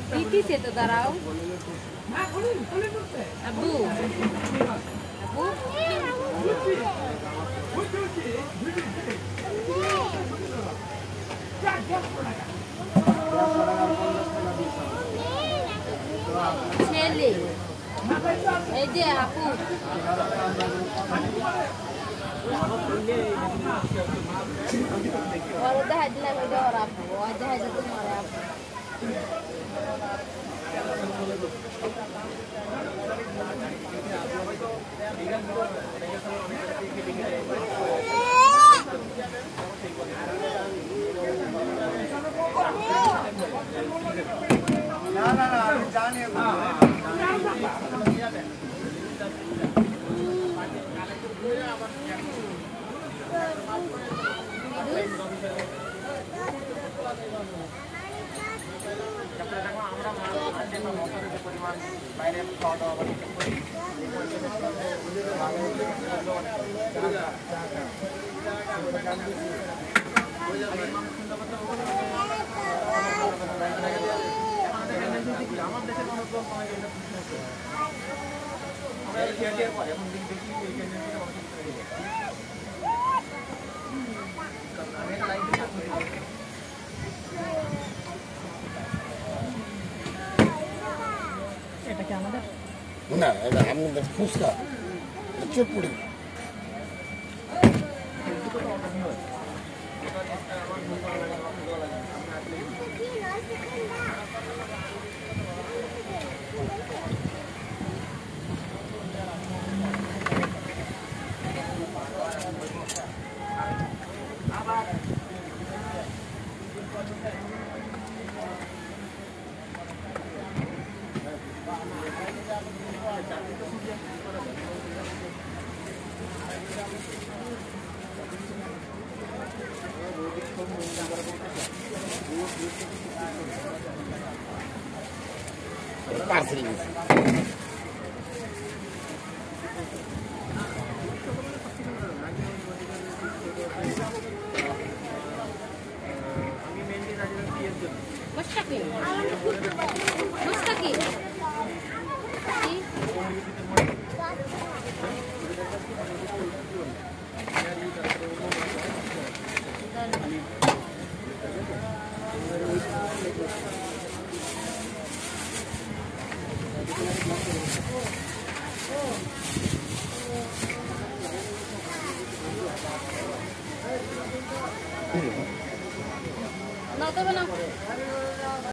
দিতেছে তো দাঁড়াও আব্বু আব্বু ছেলে এই যে আপু और उधर हजला में जो और आप वो आज हजला तुम्हारे आप ना ना ना जाने বাইরে খাওয়া দাওয়া আমার দেশের মানুষ এটা কি আমাদের না এটা আমাদের ফুসকা চটপটি parcel مستقيم مستقيم No te van a